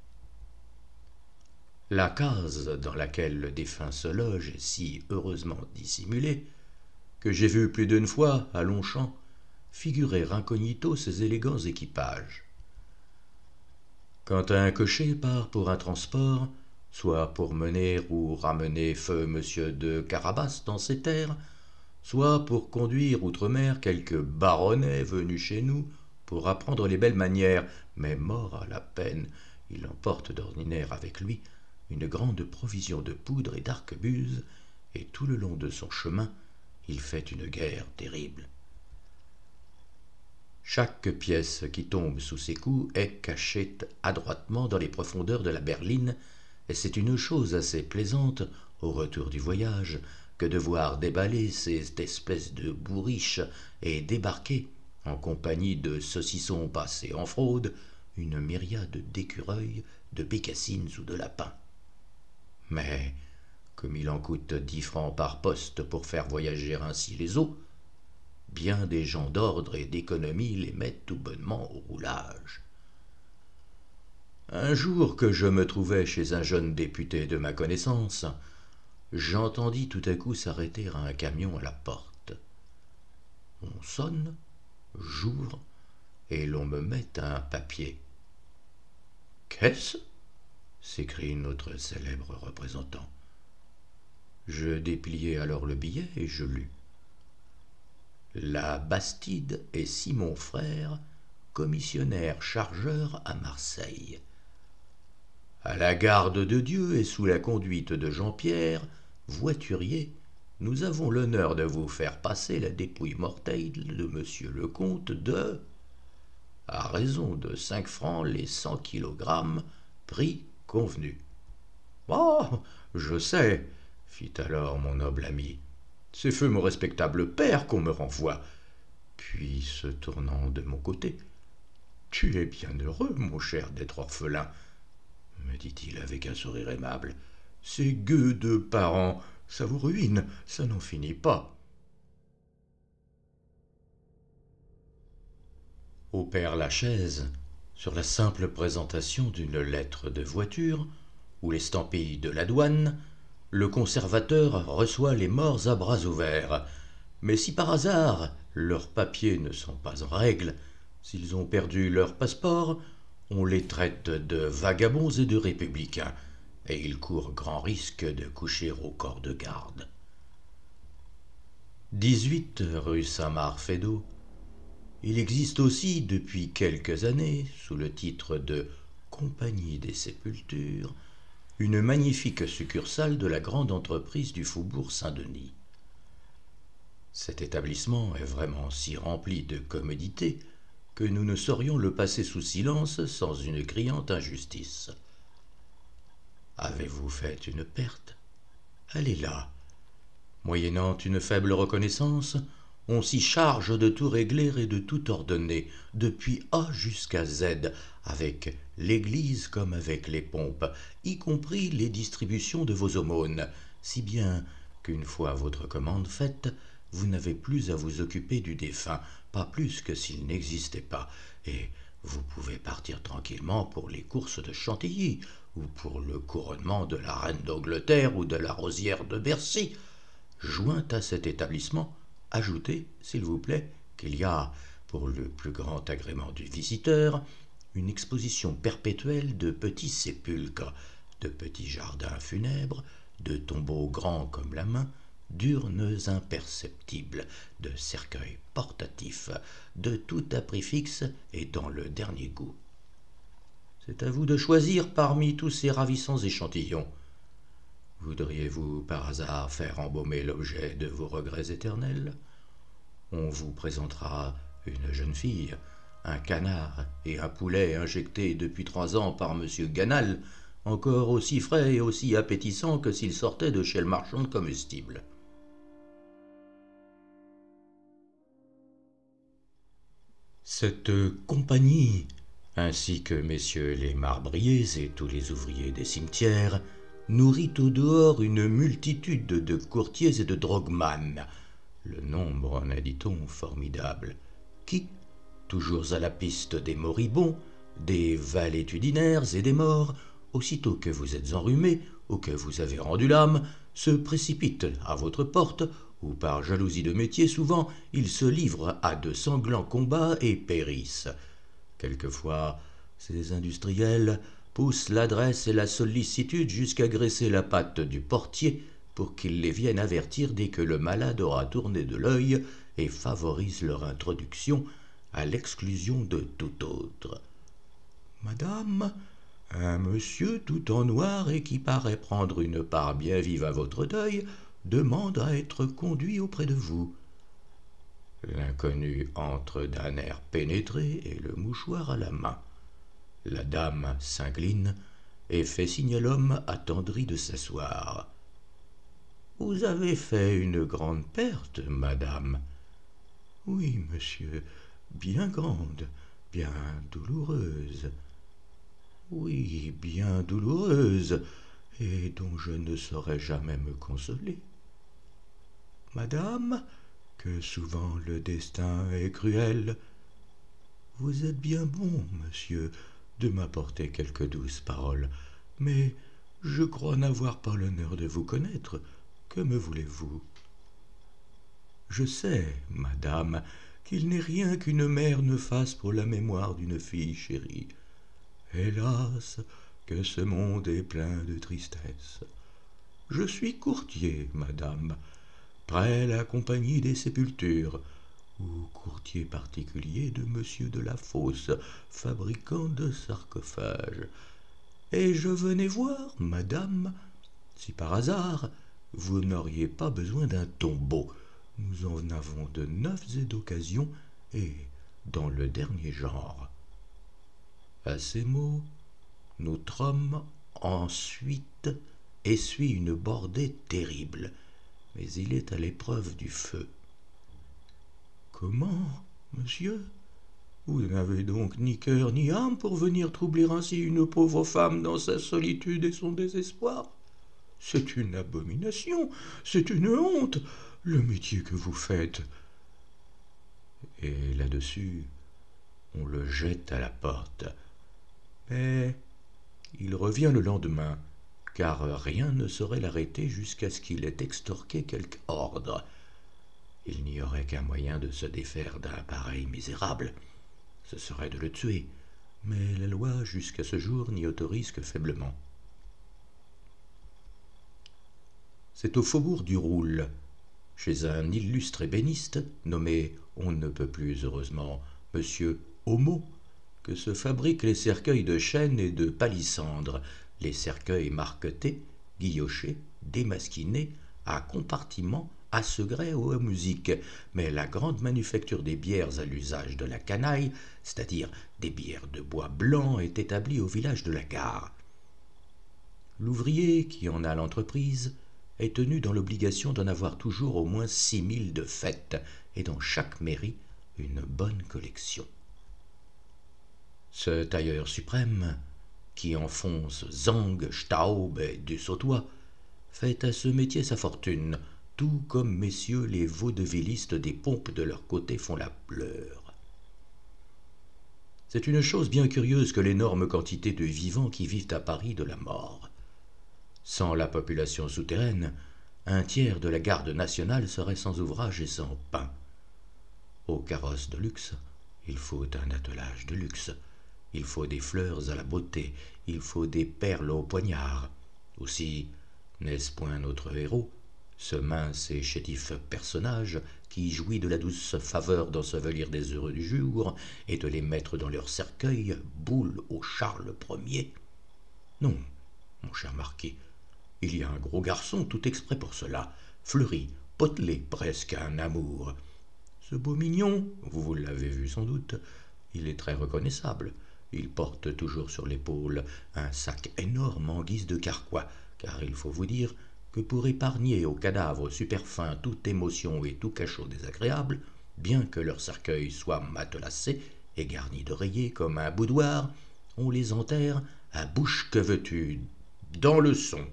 La case dans laquelle le défunt se loge est si heureusement dissimulée que j'ai vu plus d'une fois, à Longchamp, figurer incognito ces élégants équipages. Quand un cocher part pour un transport, soit pour mener ou ramener feu monsieur de Carabas dans ses terres, soit pour conduire outre-mer quelque baronnet venu chez nous pour apprendre les belles manières, mais mort à la peine, il emporte d'ordinaire avec lui une grande provision de poudre et d'arquebuses, et tout le long de son chemin, il fait une guerre terrible. Chaque pièce qui tombe sous ses coups est cachée adroitement dans les profondeurs de la berline, et c'est une chose assez plaisante, au retour du voyage, que de voir déballer ces espèces de bourriches et débarquer, en compagnie de saucissons passés en fraude, une myriade d'écureuils, de bécassines ou de lapins. Mais, comme il en coûte dix francs par poste pour faire voyager ainsi les eaux, bien des gens d'ordre et d'économie les mettent tout bonnement au roulage. Un jour que je me trouvais chez un jeune député de ma connaissance, j'entendis tout à coup s'arrêter un camion à la porte. On sonne, j'ouvre, et l'on me met un papier. « Qu'est-ce » s'écrie notre célèbre représentant. Je dépliai alors le billet et je lus. La Bastide et Simon Frère, commissionnaire chargeur à Marseille. À la garde de Dieu et sous la conduite de Jean-Pierre, voiturier, nous avons l'honneur de vous faire passer la dépouille mortelle de monsieur le comte de, à raison de cinq francs les cent kilogrammes, prix convenu. « Oh, je sais, fit alors mon noble ami, c'est feu mon respectable père qu'on me renvoie. » Puis, se tournant de mon côté, « Tu es bien heureux, mon cher, d'être orphelin, » me dit-il avec un sourire aimable. « Ces gueux de parents, ça vous ruine, ça n'en finit pas. » Au père Lachaise, sur la simple présentation d'une lettre de voiture ou l'estampille de la douane, le conservateur reçoit les morts à bras ouverts. Mais si par hasard leurs papiers ne sont pas en règle, s'ils ont perdu leur passeport, on les traite de vagabonds et de républicains, et ils courent grand risque de coucher au corps de garde. dix-huit rue Saint-Marc-Feydeau. Il existe aussi depuis quelques années, sous le titre de Compagnie des Sépultures, une magnifique succursale de la grande entreprise du faubourg Saint-Denis. Cet établissement est vraiment si rempli de commodités que nous ne saurions le passer sous silence sans une criante injustice. Avez-vous fait une perte? Allez là. Moyennant une faible reconnaissance, on s'y charge de tout régler et de tout ordonner, depuis A jusqu'à Z, avec l'église comme avec les pompes, y compris les distributions de vos aumônes, si bien qu'une fois votre commande faite, vous n'avez plus à vous occuper du défunt, pas plus que s'il n'existait pas, et vous pouvez partir tranquillement pour les courses de Chantilly, ou pour le couronnement de la reine d'Angleterre ou de la rosière de Bercy. Joint à cet établissement, Ajoutez, s'il vous plaît, qu'il y a, pour le plus grand agrément du visiteur, une exposition perpétuelle de petits sépulcres, de petits jardins funèbres, de tombeaux grands comme la main, d'urnes imperceptibles, de cercueils portatifs, de tout à prix fixe et dans le dernier goût. C'est à vous de choisir parmi tous ces ravissants échantillons. Voudriez-vous par hasard faire embaumer l'objet de vos regrets éternels? On vous présentera une jeune fille, un canard et un poulet injectés depuis trois ans par monsieur Ganal, encore aussi frais et aussi appétissants que s'ils sortaient de chez le marchand de comestibles. Cette compagnie, ainsi que messieurs les marbriers et tous les ouvriers des cimetières, nourrit au dehors une multitude de courtiers et de drogmanes, le nombre en a, dit-on, formidable, qui, toujours à la piste des moribonds, des valétudinaires et des morts, aussitôt que vous êtes enrhumé ou que vous avez rendu l'âme, se précipitent à votre porte, où par jalousie de métier souvent ils se livrent à de sanglants combats et périssent. Quelquefois, ces industriels poussent l'adresse et la sollicitude jusqu'à graisser la patte du portier pour qu'il les vienne avertir dès que le malade aura tourné de l'œil et favorise leur introduction à l'exclusion de tout autre. « Madame, un monsieur tout en noir et qui paraît prendre une part bien vive à votre deuil demande à être conduit auprès de vous. » L'inconnu entre d'un air pénétré et le mouchoir à la main. La dame s'incline et fait signe à l'homme attendri de s'asseoir. « Vous avez fait une grande perte, madame. »« Oui, monsieur, bien grande, bien douloureuse. »« Oui, bien douloureuse, et dont je ne saurais jamais me consoler. »« Madame, que souvent le destin est cruel. Vous êtes bien bon, monsieur, de m'apporter quelques douces paroles, mais je crois n'avoir pas l'honneur de vous connaître. Que me voulez-vous? Je sais, madame, qu'il n'est rien qu'une mère ne fasse pour la mémoire d'une fille chérie. Hélas, que ce monde est plein de tristesse. Je suis courtier, madame, près la compagnie des sépultures, ou courtier particulier de monsieur de la Fosse, fabricant de sarcophages. Et je venais voir, madame, si par hasard vous n'auriez pas besoin d'un tombeau. Nous en avons de neufs et d'occasion, et dans le dernier genre. » À ces mots, notre homme ensuite essuie une bordée terrible, mais il est à l'épreuve du feu. « Comment, monsieur? Vous n'avez donc ni cœur ni âme pour venir troubler ainsi une pauvre femme dans sa solitude et son désespoir? C'est une abomination, c'est une honte, le métier que vous faites. » Et là-dessus, on le jette à la porte. Mais il revient le lendemain, car rien ne saurait l'arrêter jusqu'à ce qu'il ait extorqué quelque ordre. Il n'y aurait qu'un moyen de se défaire d'un pareil misérable, ce serait de le tuer, mais la loi jusqu'à ce jour n'y autorise que faiblement. C'est au faubourg du Roule, chez un illustre ébéniste nommé, on ne peut plus heureusement, monsieur Homo, que se fabriquent les cercueils de chêne et de palissandre, les cercueils marquetés, guillochés, démasquinés, à compartiments, à segrets ou à musique, mais la grande manufacture des bières à l'usage de la canaille, c'est-à-dire des bières de bois blanc, est établie au village de la Gare. L'ouvrier qui en a l'entreprise est tenu dans l'obligation d'en avoir toujours au moins six mille de faites, et dans chaque mairie une bonne collection. Ce tailleur suprême, qui enfonce Zang, Staub et du Sautois, fait à ce métier sa fortune, tout comme messieurs les vaudevillistes des pompes de leur côté font la leur. C'est une chose bien curieuse que l'énorme quantité de vivants qui vivent à Paris de la mort. Sans la population souterraine, un tiers de la garde nationale serait sans ouvrage et sans pain. Au carrosse de luxe, il faut un attelage de luxe, il faut des fleurs à la beauté, il faut des perles au poignard. Aussi, n'est-ce point notre héros, ce mince et chétif personnage qui jouit de la douce faveur d'ensevelir des heureux du jour et de les mettre dans leur cercueil, boule au Charles Premier? Non, mon cher marquis, il y a un gros garçon tout exprès pour cela, fleuri, potelé presque à un amour. Ce beau mignon, vous l'avez vu sans doute, il est très reconnaissable. Il porte toujours sur l'épaule un sac énorme en guise de carquois, car il faut vous dire que pour épargner aux cadavres superfins toute émotion et tout cachot désagréable, bien que leur cercueil soit matelassé et garni d'oreillers comme un boudoir, on les enterre à bouche que veux-tu, dans le son.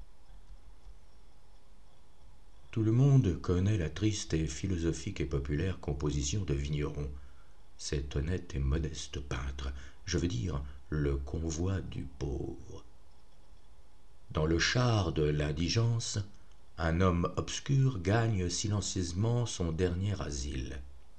Tout le monde connaît la triste et philosophique et populaire composition de Vigneron, cet honnête et modeste peintre, je veux dire le convoi du pauvre. Dans le char de l'indigence, un homme obscur gagne silencieusement son dernier asile.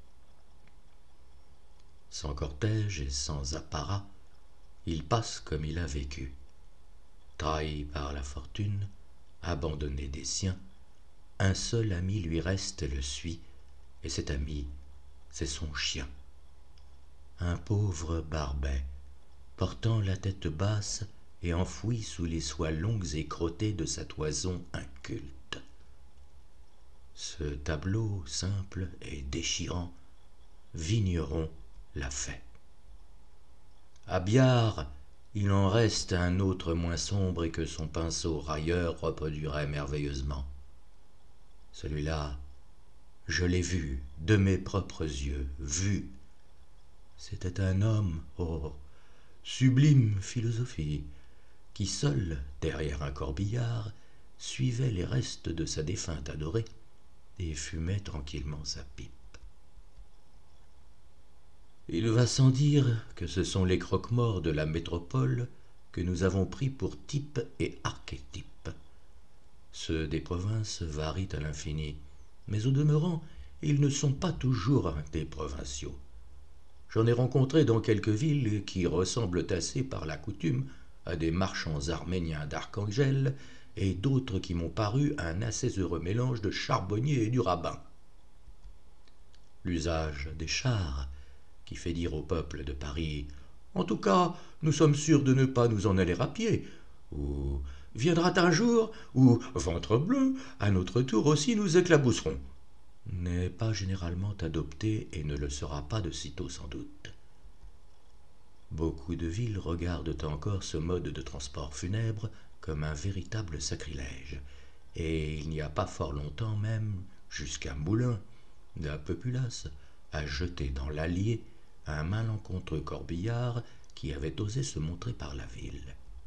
Sans cortège et sans apparat, il passe comme il a vécu. Trahi par la fortune, abandonné des siens, un seul ami lui reste et le suit, et cet ami, c'est son chien. Un pauvre Barbet, portant la tête basse et enfoui sous les soies longues et crottées de sa toison inculte. Ce tableau simple et déchirant, Vigneron l'a fait. À Biard, il en reste un autre moins sombre et que son pinceau railleur reproduirait merveilleusement. Celui-là, je l'ai vu, de mes propres yeux, vu. C'était un homme, oh, sublime philosophie, qui seul, derrière un corbillard, suivait les restes de sa défunte adorée et fumait tranquillement sa pipe. Il va sans dire que ce sont les croque-morts de la métropole que nous avons pris pour type et archétype. Ceux des provinces varient à l'infini, mais au demeurant, ils ne sont pas toujours des provinciaux. J'en ai rencontré dans quelques villes qui ressemblent assez par la coutume à des marchands arméniens d'Archangel et d'autres qui m'ont paru un assez heureux mélange de charbonnier et du rabbin. L'usage des chars qui fait dire au peuple de Paris « En tout cas, nous sommes sûrs de ne pas nous en aller à pied » ou « Viendra un jour où, ventre bleu, à notre tour aussi nous éclabousserons » n'est pas généralement adopté et ne le sera pas de sitôt sans doute. Beaucoup de villes regardent encore ce mode de transport funèbre comme un véritable sacrilège, et il n'y a pas fort longtemps même, jusqu'à Moulins, la populace a jeté dans l'Allier un malencontreux corbillard qui avait osé se montrer par la ville.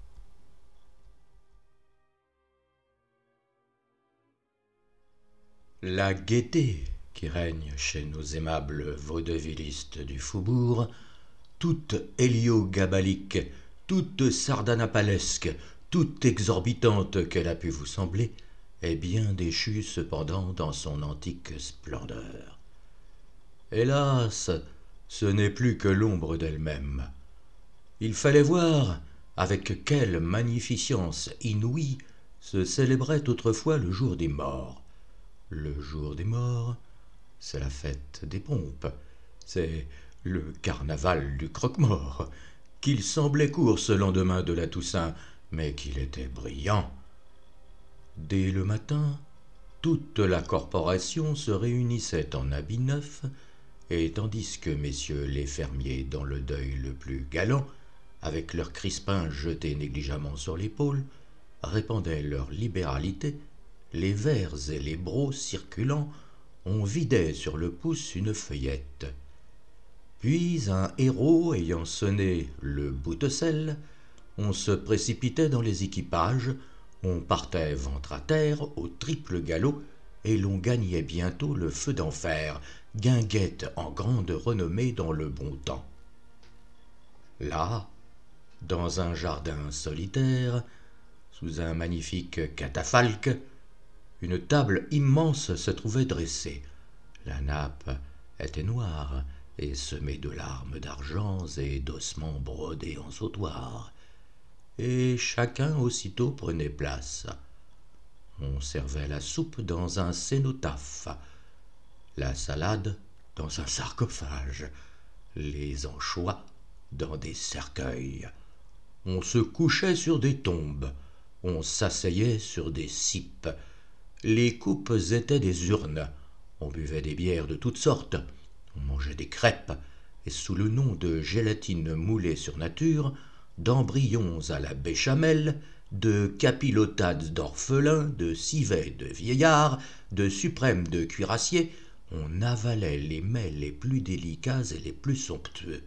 La gaieté qui règne chez nos aimables vaudevillistes du faubourg, toute héliogabalique, toute sardanapalesque, toute exorbitante qu'elle a pu vous sembler, est bien déchue cependant dans son antique splendeur. Hélas, ce n'est plus que l'ombre d'elle-même. Il fallait voir avec quelle magnificence inouïe se célébrait autrefois le jour des morts. Le jour des morts, c'est la fête des pompes, c'est le carnaval du croque-mort, qu'il semblait court ce lendemain de la Toussaint, mais qu'il était brillant. Dès le matin, toute la corporation se réunissait en habit neuf, et tandis que messieurs les fermiers, dans le deuil le plus galant, avec leurs crispins jetés négligemment sur l'épaule, répandaient leur libéralité, les vers et les brocs circulant, on vidait sur le pouce une feuillette. Puis, un héros ayant sonné le boutecelle, on se précipitait dans les équipages, on partait ventre à terre au triple galop, et l'on gagnait bientôt le feu d'enfer, guinguette en grande renommée dans le bon temps. Là, dans un jardin solitaire, sous un magnifique catafalque, Une table immense se trouvait dressée. La nappe était noire et semée de larmes d'argent et d'ossements brodés en sautoir. Et chacun aussitôt prenait place. On servait la soupe dans un cénotaphe, la salade dans un sarcophage, les anchois dans des cercueils. On se couchait sur des tombes, on s'asseyait sur des cipes. Les coupes étaient des urnes, on buvait des bières de toutes sortes, on mangeait des crêpes, et sous le nom de gélatine moulée sur nature, d'embryons à la béchamel, de capilotades d'orphelins, de civets de vieillards, de suprêmes de cuirassiers, on avalait les mets les plus délicats et les plus somptueux.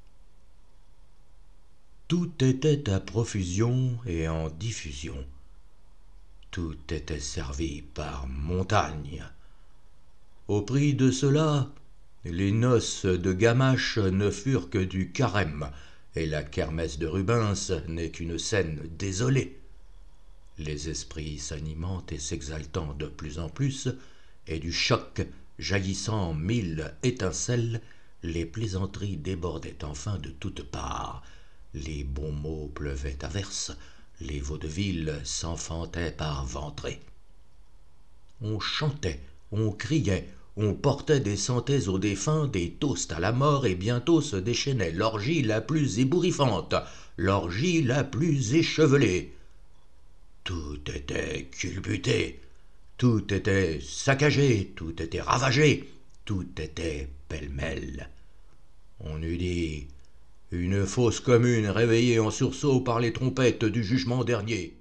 Tout était à profusion et en diffusion. Tout était servi par montagne. Au prix de cela, les noces de Gamache ne furent que du carême, et la kermesse de Rubens n'est qu'une scène désolée. Les esprits s'animant et s'exaltant de plus en plus, et du choc jaillissant mille étincelles, les plaisanteries débordaient enfin de toutes parts. Les bons mots pleuvaient à verse, les vaudevilles s'enfantaient par ventrées. On chantait, on criait, on portait des santés aux défunts, des toasts à la mort, et bientôt se déchaînait l'orgie la plus ébouriffante, l'orgie la plus échevelée. Tout était culbuté, tout était saccagé, tout était ravagé, tout était pêle-mêle. On eût dit une fosse commune réveillée en sursaut par les trompettes du jugement dernier.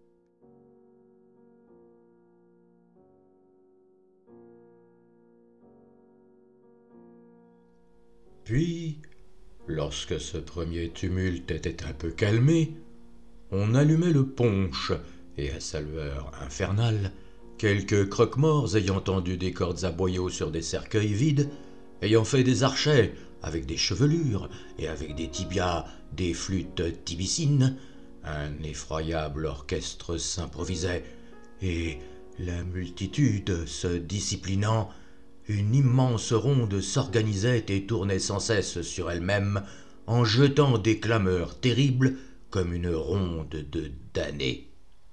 Puis, lorsque ce premier tumulte était un peu calmé, on allumait le punch, et à sa lueur infernale, quelques croque-morts ayant tendu des cordes à boyaux sur des cercueils vides, ayant fait des archets avec des chevelures et avec des tibias, des flûtes tibicines, un effroyable orchestre s'improvisait, et, la multitude se disciplinant, une immense ronde s'organisait et tournait sans cesse sur elle-même, en jetant des clameurs terribles comme une ronde de damnés.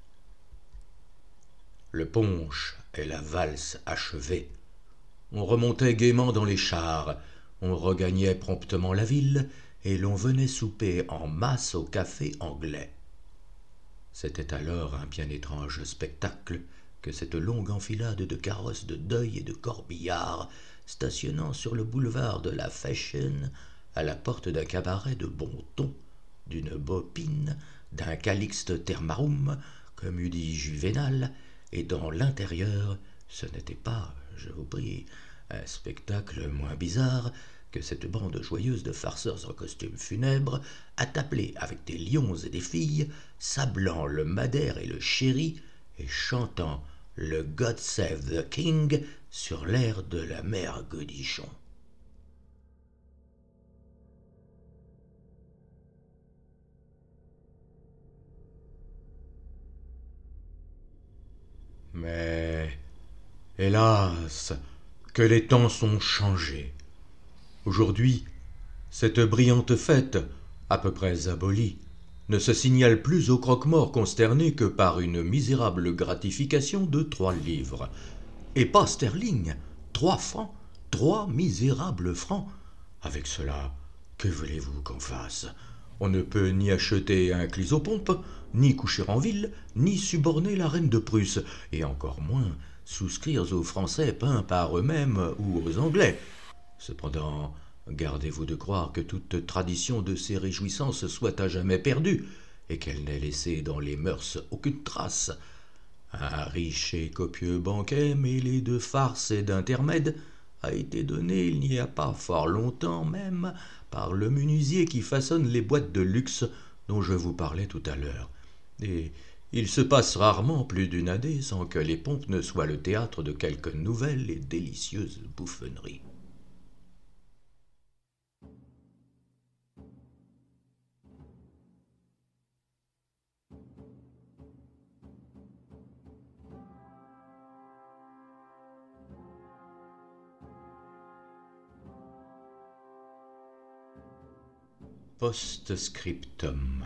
Le punch et la valse achevés, on remontait gaiement dans les chars, on regagnait promptement la ville, et l'on venait souper en masse au café anglais. C'était alors un bien étrange spectacle que cette longue enfilade de carrosses de deuil et de corbillards, stationnant sur le boulevard de la Fashion, à la porte d'un cabaret de bon ton, d'une bopine, d'un calixte termarum, comme eût dit Juvénal, et dans l'intérieur, ce n'était pas, je vous prie, un spectacle moins bizarre que cette bande joyeuse de farceurs en costumes funèbres, attablés avec des lions et des filles, sablant le madère et le sherry, et chantant le God Save the King sur l'air de la mère Godichon. Mais, hélas, que les temps sont changés. Aujourd'hui, cette brillante fête, à peu près abolie, ne se signale plus au croque-mort consterné que par une misérable gratification de trois livres. Et pas sterling, trois francs, trois misérables francs. Avec cela, que voulez-vous qu'on fasse? On ne peut ni acheter un chlysopompe, ni coucher en ville, ni suborner la reine de Prusse, et encore moins souscrire aux Français peints par eux-mêmes ou aux Anglais. Cependant, gardez-vous de croire que toute tradition de ces réjouissances soit à jamais perdue, et qu'elle n'ait laissé dans les mœurs aucune trace. Un riche et copieux banquet, mêlé de farces et d'intermèdes, a été donné il n'y a pas fort longtemps même par le menuisier qui façonne les boîtes de luxe dont je vous parlais tout à l'heure. Et il se passe rarement plus d'une année sans que les pompes ne soient le théâtre de quelque nouvelle et délicieuse bouffonnerie. Post-scriptum.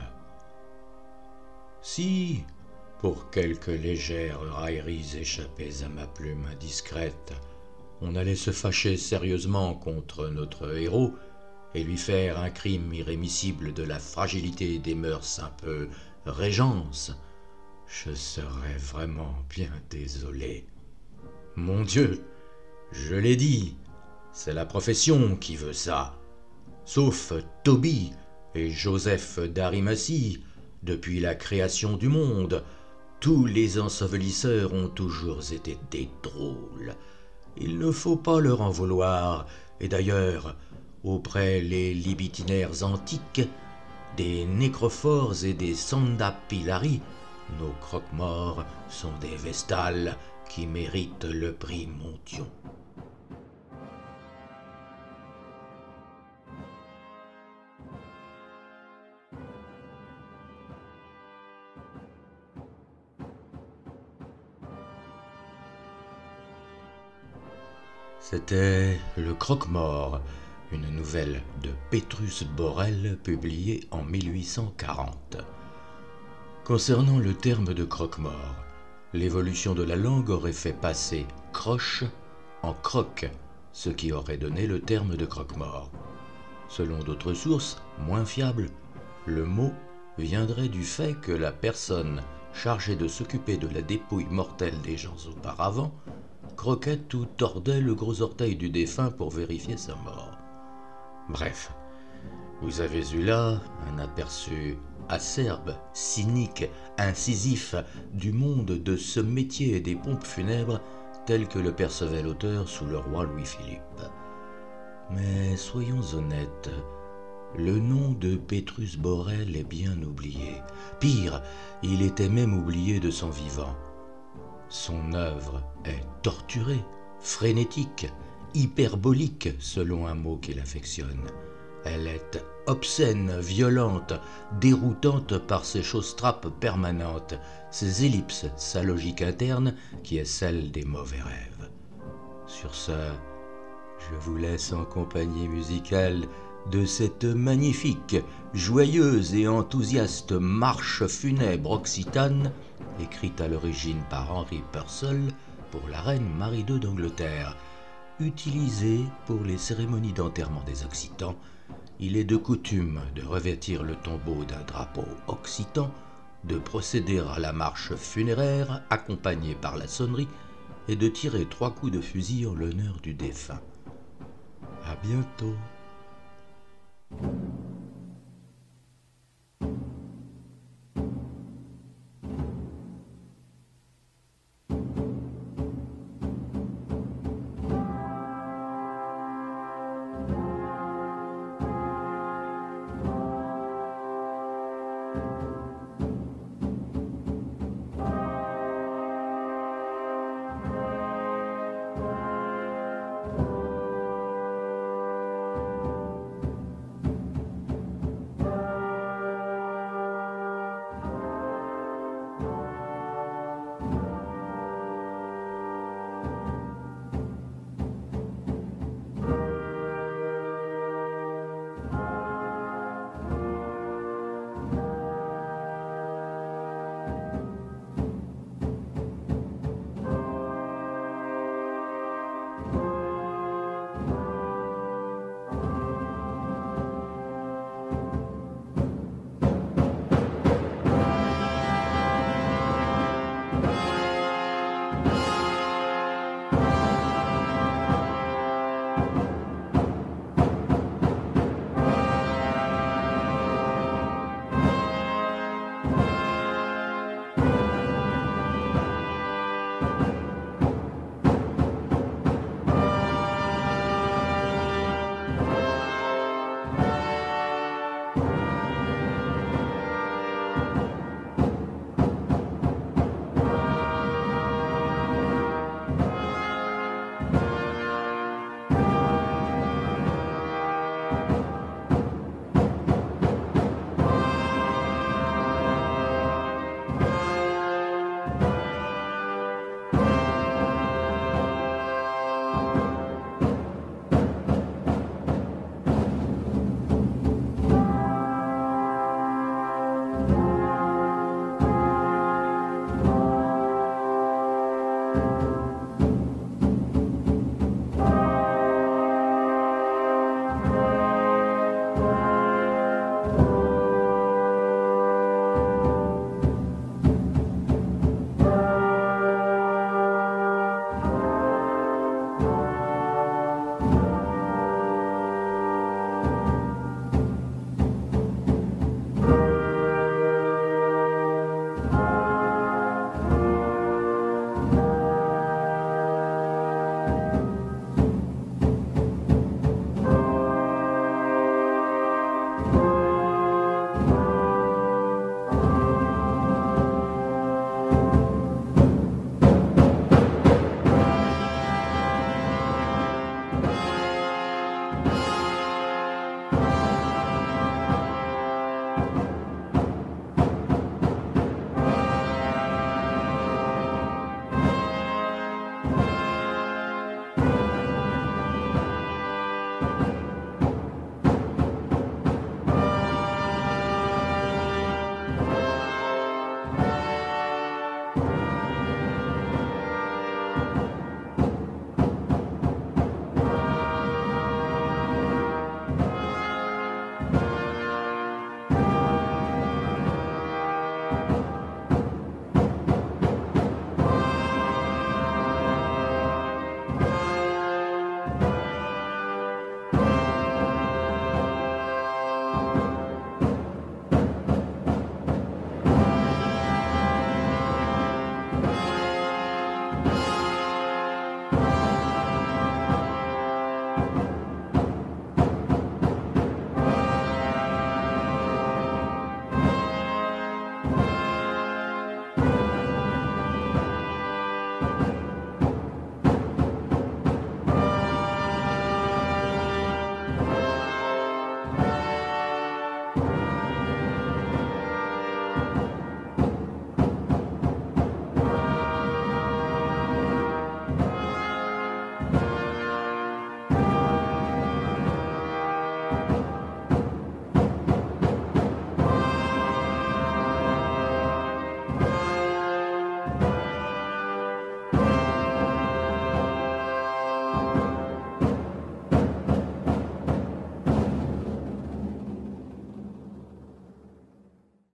Si, pour quelques légères railleries échappées à ma plume indiscrète, on allait se fâcher sérieusement contre notre héros et lui faire un crime irrémissible de la fragilité des mœurs un peu régence, je serais vraiment bien désolé. Mon Dieu, je l'ai dit, c'est la profession qui veut ça. Sauf Tobie et Joseph d'Arimathie, depuis la création du monde, tous les ensevelisseurs ont toujours été des drôles. Il ne faut pas leur en vouloir, et d'ailleurs, auprès les libitinaires antiques, des nécrophores et des sandapillari, nos croque-morts sont des vestales qui méritent le prix Monthyon. C'était Le Croque-Mort, une nouvelle de Petrus Borel publiée en mille huit cent quarante. Concernant le terme de croque-mort, l'évolution de la langue aurait fait passer croche en croque, ce qui aurait donné le terme de croque-mort. Selon d'autres sources, moins fiables, le mot viendrait du fait que la personne chargée de s'occuper de la dépouille mortelle des gens auparavant croquait ou tordait le gros orteil du défunt pour vérifier sa mort. Bref, vous avez eu là un aperçu acerbe, cynique, incisif du monde de ce métier des pompes funèbres tel que le percevait l'auteur sous le roi Louis-Philippe. Mais soyons honnêtes, le nom de Petrus Borel est bien oublié. Pire, il était même oublié de son vivant. Son œuvre est torturée, frénétique, hyperbolique selon un mot qu'il affectionne. Elle est obscène, violente, déroutante par ses choses-trappes permanentes, ses ellipses, sa logique interne qui est celle des mauvais rêves. Sur ce, je vous laisse en compagnie musicale de cette magnifique, joyeuse et enthousiaste marche funèbre occitane, écrite à l'origine par Henry Purcell pour la reine Marie deux d'Angleterre. Utilisée pour les cérémonies d'enterrement des Occitans, il est de coutume de revêtir le tombeau d'un drapeau occitan, de procéder à la marche funéraire accompagnée par la sonnerie et de tirer trois coups de fusil en l'honneur du défunt. À bientôt.